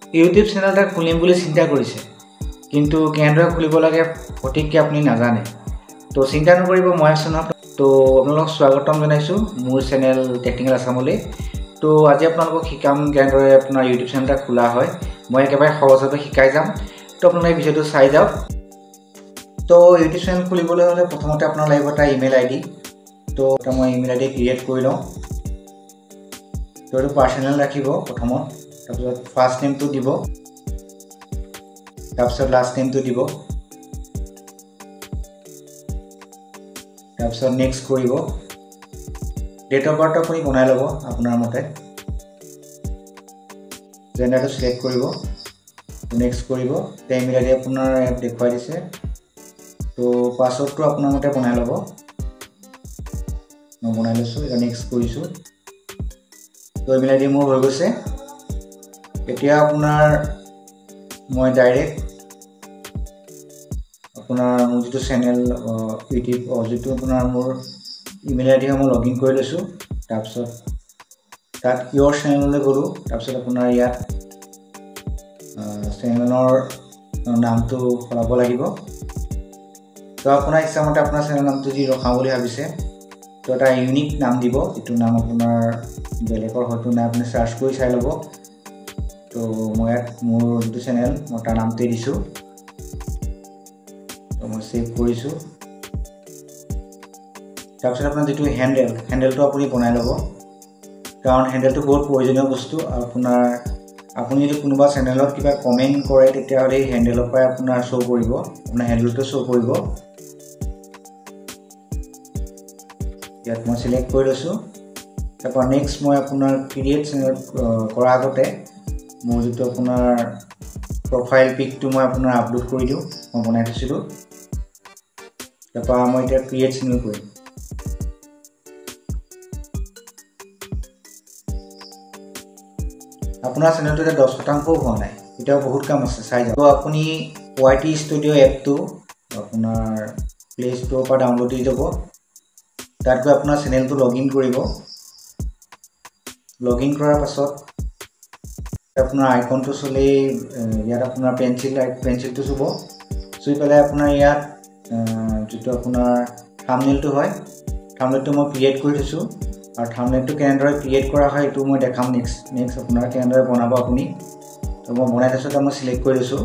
YouTube channel এটা খুলিম বুলি চিন্তা কৰিছে, কিন্তু কেনেদৰে খুলিব লাগে সঠিককৈ আপুনি নাজানে। তো চিন্তা নকৰিব, মই আছোঁ নহয়। তো আপোনালোকক স্বাগতম জনাইছোঁ মোৰ চেনেল টেকনিকেল আছামলৈ। তো আজি আপোনালোকক শিকাম কেনেদৰে আপোনাৰ ইউটিউব চেনেল এটা খোলা হয়। মই একেবাৰে সহজভাৱে শিকাই যাম। তো আপোনালোকে ভিডিঅ'টো চাই যাওক। তো ইউটিউব চেনেল খুলিবলৈ হ'লে প্ৰথমতে আপোনাৰ লাগিব এটা ইমেইল আইডি। তো মই ইমেইল আইডি ক্ৰিয়েট কৰি লওঁ। তো এইটো পাৰ্চনেল ৰাখিব প্ৰথমত, তাৰপিছত ফাৰ্ষ্ট নেমটো দিব, তাৰপিছত লাষ্ট নেমটো দিব, তাৰপিছত নেক্সট কৰিব। ডেট অফ বাৰ্থ আপুনি বনাই ল'ব আপোনাৰ মতে, জেণ্ডাৰটো চিলেক্ট কৰিব, নেক্সট কৰিব। ইমেইল আইডি আপোনাৰ ইয়াত দেখুৱাই দিছে। তো পাছৱৰ্ডটো আপোনাৰ মতে বনাই ল'ব। মই বনাই লৈছোঁ, এতিয়া নেক্সট কৰিছোঁ। তো ইমেইল আইডি মোৰ হৈ গৈছে। এতিয়া আপোনাৰ মই ডাইৰেক্ট আপোনাৰ মোৰ যিটো চেনেল ইউটিউব যিটো আপোনাৰ মোৰ ইমেইল আইডি মই লগ ইন কৰি লৈছোঁ। তাৰপিছত তাত ইয়ৰ চেনেললৈ গ'লোঁ। তাৰপিছত আপোনাৰ ইয়াত চেনেলৰ নামটো সলাব লাগিব। তো আপোনাৰ ইচ্ছামতে আপোনাৰ চেনেল নামটো যি ৰখাওঁ বুলি ভাবিছে, তো এটা ইউনিক নাম দিব, যিটো নাম আপোনাৰ বেলেগৰ হয়তো নাই, আপুনি চাৰ্চ কৰি চাই ল'ব। তো মই ইয়াত মোৰ যিটো চেনেল মই তাৰ নামটোৱে দিছোঁ। তো মই ছেভ কৰিছোঁ। তাৰপিছত আপোনাৰ যিটো হেণ্ডেলটো আপুনি বনাই ল'ব, কাৰণ হেণ্ডেলটো বহুত প্ৰয়োজনীয় বস্তু। আপুনি যদি কোনোবা চেনেলত কিবা কমেণ্ট কৰে, তেতিয়াহ'লে এই হেণ্ডেলৰ পৰাই আপোনাৰ শ্ব' কৰিব, আপোনাৰ হেণ্ডেলটো শ্ব' কৰিব। ইয়াত মই চিলেক্ট কৰি লৈছোঁ। তাৰপৰা নেক্সট মই আপোনাৰ ক্ৰিয়েট চেনেল কৰাৰ আগতে মোৰ যিটো আপোনাৰ প্ৰফাইল পিকটো মই আপোনাৰ আপলোড কৰি দিওঁ, মই বনাই থৈছিলোঁ। তাৰপৰা মই এতিয়া ক্ৰিয়েট চেনেল কৰিম। আপোনাৰ চেনেলটো এতিয়া 10%ও হোৱা নাই, এতিয়াও বহুত কাম আছে, চাই যাব। তো আপুনি YT ষ্টুডিঅ' এপটো আপোনাৰ প্লে ষ্ট'ৰৰ পৰা ডাউনলোড দি যাব। তাত গৈ আপোনাৰ চেনেলটো লগ ইন কৰিব। লগ ইন কৰাৰ পাছত আপোনাৰ আইকনটো চুলেই ইয়াত আপোনাৰ পেঞ্চিলটো চুব। চুই পেলাই আপোনাৰ ইয়াত যিটো আপোনাৰ থাম্বনেইলটো হয়, থাম্বনেইলটো মই ক্ৰিয়েট কৰি থৈছোঁ। আৰু থাম্বনেইলটো কেনেদৰে ক্ৰিয়েট কৰা হয় এইটো মই দেখাম নেক্সট আপোনাৰ কেনেদৰে বনাব আপুনি। তো মই বনাই থৈছোঁ, মই চিলেক্ট কৰি লৈছোঁ।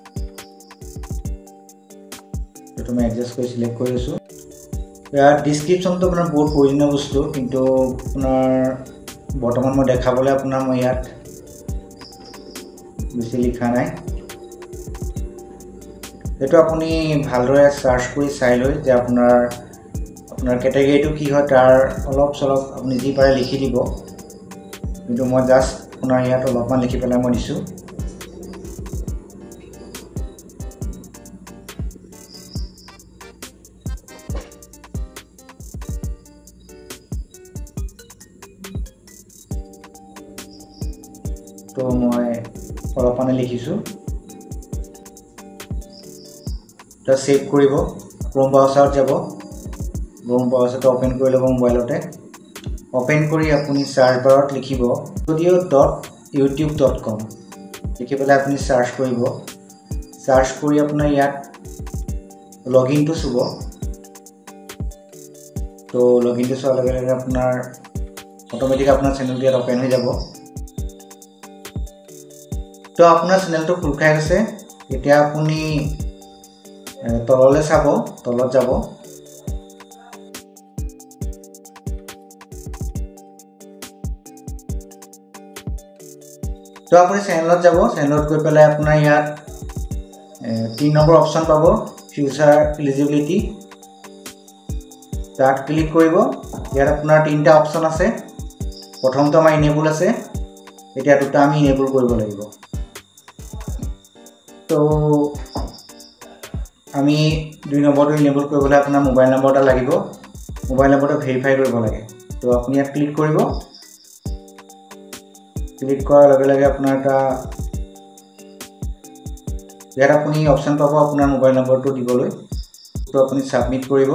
এইটো মই এডজাষ্ট কৰি চিলেক্ট কৰি লৈছোঁ। ইয়াত ডিছক্ৰিপশ্যনটো আপোনাৰ বহুত প্ৰয়োজনীয় বস্তু, কিন্তু আপোনাৰ বৰ্তমান মই দেখাবলৈ মই ইয়াত বেছি লিখা নাই। সেইটো আপুনি ভালদৰে চাৰ্চ কৰি চাই লৈ যে আপোনাৰ কেটেগৰীটো কি হয়, তাৰ অলপ চলপ আপুনি যি পাৰে লিখি দিব। কিন্তু মই জাষ্ট আপোনাৰ ইয়াত অলপমান লিখি পেলাই মই দিছোঁ। তো মই অলপমানে লিখিছোঁ। তো ছেভ কৰিব, ক্ৰোম ব্ৰাউজাৰত যাব। ক্ৰোম ব্ৰাউজাৰটো অ'পেন কৰি ল'ব মোবাইলতে। অ'পেন কৰি আপুনি চাৰ্চ বাৰত লিখিব studio.youtube.com লিখি পেলাই আপুনি চাৰ্চ কৰিব। চাৰ্চ কৰি আপোনাৰ ইয়াত লগ ইনটো চুব। তো লগ ইনটো চোৱাৰ লগে লগে আপোনাৰ অট'মেটিক আপোনাৰ চেনেলটো ইয়াত অ'পেন হৈ যাব। তো আপোনাৰ চেনেলটো খোল খাই গৈছে। এতিয়া আপুনি তললৈ চাব, তলত যাব। তো আপুনি চেনেলত যাব, চেনেলত গৈ পেলাই আপোনাৰ ইয়াত 3 নম্বৰ অপশ্যন পাব, ফিউচাৰ এলিজিবিলিটি। তাত ক্লিক কৰিব। ইয়াত আপোনাৰ 3টা অপশ্যন আছে। প্ৰথমটো আমাৰ ইনেবল আছে, এতিয়া 2টা আমি ইনেবল কৰিব লাগিব। তো আমি 2 নম্বৰটো ইনেবল কৰিবলৈ আপোনাৰ মোবাইল নম্বৰ এটা লাগিব। মোবাইল নম্বৰটো ভেৰিফাই কৰিব লাগে। তো আপুনি ইয়াত ক্লিক কৰিব। ক্লিক কৰাৰ লগে লগে আপোনাৰ ইয়াত আপুনি অপশ্যন পাব আপোনাৰ মোবাইল নম্বৰটো দিবলৈ। তো আপুনি ছাবমিট কৰিব।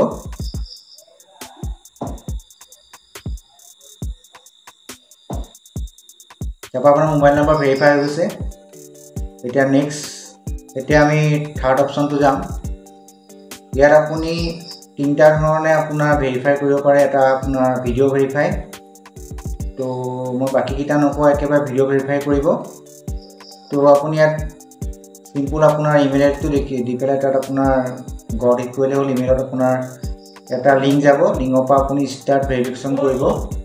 তাৰপৰা আপোনাৰ মোবাইল নম্বৰ ভেৰিফাই হৈ গৈছে। এতিয়া নেক্সট এতিয়া আমি থাৰ্ড অপশ্যনটো যাম। ইয়াত আপুনি তিনিটা ধৰণে আপোনাৰ ভেৰিফাই কৰিব পাৰে। এটা আপোনাৰ ভিডিঅ' ভেৰিফাই, তো মই বাকীকেইটা নকওঁ, একেবাৰে ভিডিঅ' ভেৰিফাই কৰিব। তো আপুনি ইয়াত চিম্পুল আপোনাৰ ইমেইল আইডিটো দি পেলাই তাত আপোনাৰ গড ইকুৱেল হ'ল ইমেইলত আপোনাৰ এটা লিংক যাব। লিংকৰ পৰা আপুনি ষ্টাৰ্ট ভেৰিফিকেশ্যন কৰিব।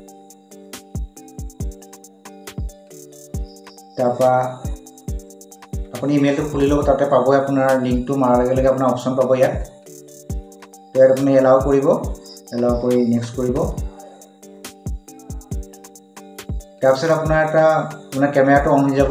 তাৰপৰা আপুনি ইমেইলটো খুলি ল'ব, তাতে পাব আপোনাৰ লিংকটো মাৰাৰ লগে লগে আপোনাৰ অপশ্যন পাব ইয়াত। তো ইয়াত আপুনি এলাউ কৰিব, এলাউ কৰি নেক্সট কৰিব। তাৰপিছত আপোনাৰ কেমেৰাটো অন হৈ যাব।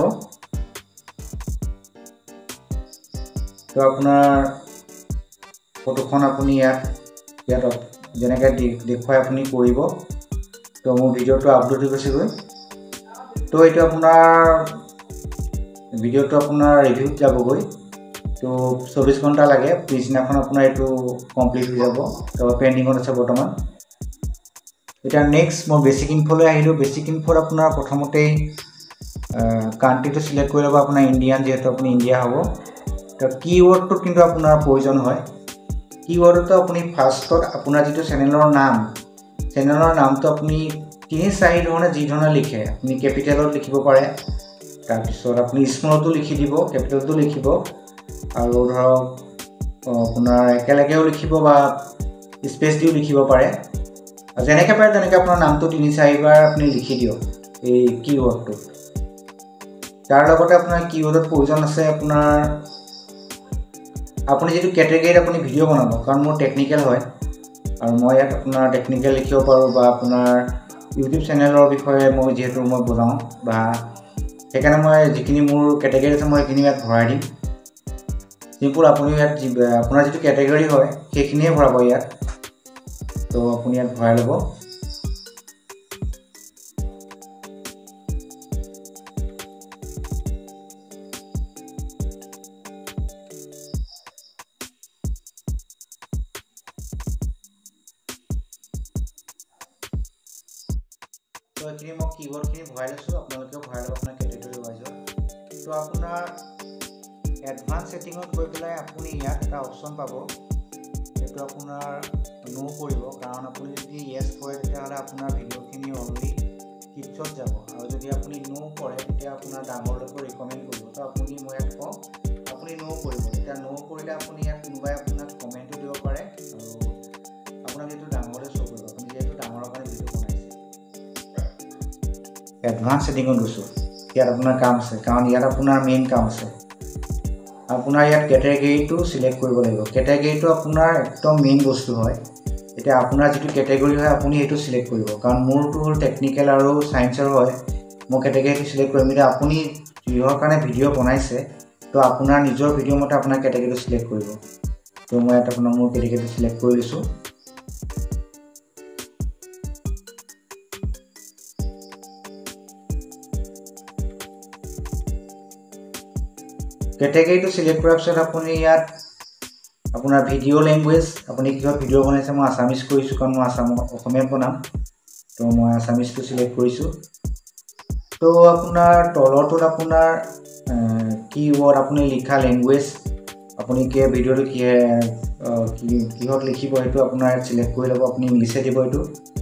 তো আপোনাৰ ফটোখন আপুনি ইয়াত যেনেকৈ দেখুৱাই আপুনি কৰিব। তো মোৰ ভিডিঅ'টো আপলোড হৈ গৈছেগৈ। তো এইটো আপোনাৰ ভিডিঅ'টো আপোনাৰ ৰিভিউত যাবগৈ। তো 24 ঘণ্টা লাগে, পিছদিনাখন আপোনাৰ এইটো কমপ্লিট হৈ যাব। তো পেণ্ডিঙত আছে বৰ্তমান। এতিয়া নেক্সট মই বেছিক ইনফ'লৈ আহিলোঁ। বেছিক ইনফ'ত আপোনাৰ প্ৰথমতেই কাণ্ট্ৰিটো চিলেক্ট কৰি ল'ব, আপোনাৰ ইণ্ডিয়ান, যিহেতু আপুনি ইণ্ডিয়া হ'ব। তো কিৱৰ্ডটোত কিন্তু আপোনাৰ প্ৰয়োজন হয়। কিৱৰ্ডতো আপুনি ফাৰ্ষ্টত আপোনাৰ যিটো চেনেলৰ নামটো আপুনি 3-4 ধৰণে যি ধৰণে লিখে, আপুনি কেপিটেলত লিখিব পাৰে। তাৰপিছত আপুনি স্মলতো লিখি দিব, কেপিটেলতো লিখিব, আৰু ধৰক আপোনাৰ একেলগেও লিখিব বা স্পেচ দিও লিখিব পাৰে। যেনেকৈ পাৰে তেনেকৈ আপোনাৰ নামটো 3-4 বাৰ আপুনি লিখি দিয়ক এই কিৱৰ্ডটো। তাৰ লগতে আপোনাৰ কিৱৰ্ডত প্ৰয়োজন আছে আপুনি যিটো কেটেগৰীত আপুনি ভিডিঅ' বনাব, কাৰণ মোৰ টেকনিকেল হয় আৰু মই ইয়াত আপোনাৰ টেকনিকেল লিখিব পাৰোঁ, বা আপোনাৰ ইউটিউব চেনেলৰ বিষয়ে যিহেতু মই বনাওঁ, বা সেইকাৰণে মই যিখিনি মোৰ কেটেগৰী আছে মই সেইখিনি ইয়াত ভৰাই দিম। চিম্পুল আপুনি ইয়াত আপোনাৰ যিটো কেটেগৰী হয় সেইখিনিয়ে ভৰাব ইয়াত। তো আপুনি ইয়াত ভৰাই ল'ব। তো এইখিনি মই কিৱৰ্ডখিনি ভৰাই লৈছোঁ, আপোনালোকেও ভৰাই ল'ব আপোনাৰ কেটেগৰী ৱাইজত। তো আপোনাৰ এডভান্স ছেটিঙত গৈ পেলাই আপুনি ইয়াত এটা অপশ্যন পাব, সেইটো আপোনাৰ নো কৰিব। কাৰণ আপুনি যদি য়েছ কৰে তেতিয়াহ'লে আপোনাৰ ভিডিঅ'খিনি অনলি কিডছত যাব, আৰু যদি আপুনি নো কৰে তেতিয়া আপোনাৰ ডাঙৰলৈকে ৰিকমেণ্ড কৰিব। তো মই ইয়াত কওঁ আপুনি নো কৰিব। তেতিয়া নো কৰিলে আপুনি ইয়াত কোনোবাই আপোনাক কমেণ্টো দিব পাৰে, আৰু আপোনাক যিহেতু ডাঙৰলৈ শ্ব' কৰিব, আপুনি যিহেতু ডাঙৰৰ কাৰণে ভিডিঅ' বনাইছে। এডভান্স ছেটিঙত গৈছোঁ, ইয়াত আপোনাৰ কাম আছে, কাৰণ ইয়াত আপোনাৰ মেইন কাম আছে। আপোনাৰ ইয়াত কেটেগৰীটো চিলেক্ট কৰিব লাগিব। কেটেগৰীটো আপোনাৰ একদম মেইন বস্তু হয়। এতিয়া আপোনাৰ যিটো কেটেগৰী হয় আপুনি সেইটো চিলেক্ট কৰিব, কাৰণ মোৰটো হ'ল টেকনিকেল আৰু ছায়েন্সৰ হয়, মই কেটেগৰীটো চিলেক্ট কৰিম। এতিয়া আপুনি যিহৰ কাৰণে ভিডিঅ' বনাইছে, তো আপোনাৰ নিজৰ ভিডিঅ' মতে আপোনাৰ কেটেগৰীটো চিলেক্ট কৰিব। তো মই ইয়াত মোৰ কেটেগৰীটো চিলেক্ট কৰি লৈছোঁ। কেটেগৰীটো চিলেক্ট কৰাৰ পিছত আপুনি ইয়াত আপোনাৰ ভিডিঅ' লেংগুৱেজ, আপুনি কিহত ভিডিঅ' বনাইছে, মই আছামিজ কৰিছোঁ কাৰণ মই অসমীয়াত বনাম। তো মই আছামিজটো চিলেক্ট কৰিছোঁ। তো আপোনাৰ তলৰটোত আপোনাৰ কিৱৰ্ড, আপুনি লিখা লেংগুৱেজ, আপুনি ভিডিঅ'টো কিহত লিখিব সেইটো আপোনাৰ ইয়াত চিলেক্ট কৰি ল'ব। আপুনি ইংলিছে দিব এইটো।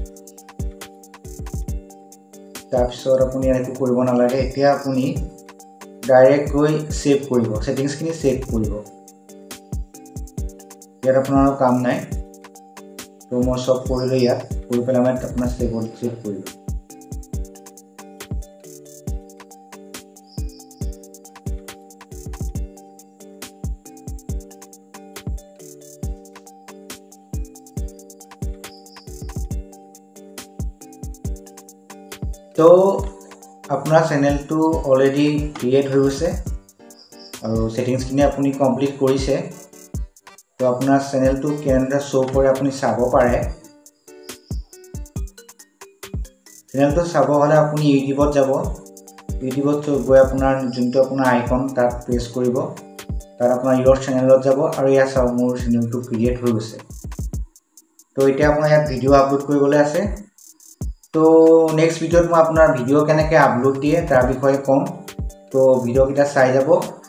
তাৰপিছত আপুনি এইটো কৰিব নালাগে। এতিয়া আপুনি ডাইৰেক্ট গৈ ছেভ কৰিব, ছেটিংছখিনি ছেভ কৰিব। ইয়াত আপোনাৰ কাম নাই। তো মই চব কৰিলোঁ, ইয়াত কৰি পেলাই মই আপোনাৰ ছেভ কৰিলোঁ। তো আপোনাৰ চেনেলটো অলৰেডি ক্ৰিয়েট হৈ গৈছে, আৰু ছেটিংছখিনি আপুনি কমপ্লিট কৰিছে। তো আপোনাৰ চেনেলটো কেনেদৰে শ্ব' কৰে আপুনি চাব পাৰে। চেনেলটো চাব হ'লে আপুনি ইউটিউবত যাব। ইউটিউবত গৈ আপোনাৰ যোনটো আপোনাৰ আইকন তাত প্ৰেছ কৰিব, তাত আপোনাৰ ইয়ৰ চেনেলত যাব, আৰু ইয়াত চাব মোৰ চেনেলটো ক্ৰিয়েট হৈ গৈছে। তো এতিয়া আপোনাৰ ইয়াত ভিডিঅ' আপলোড কৰিবলৈ আছে। তো নেক্সট ভিডিঅ'ত মই আপোনাৰ ভিডিঅ' কেনেকৈ আপলোড দিয়ে তাৰ বিষয়ে ক'ম। তো ভিডিঅ'কেইটা চাই যাব।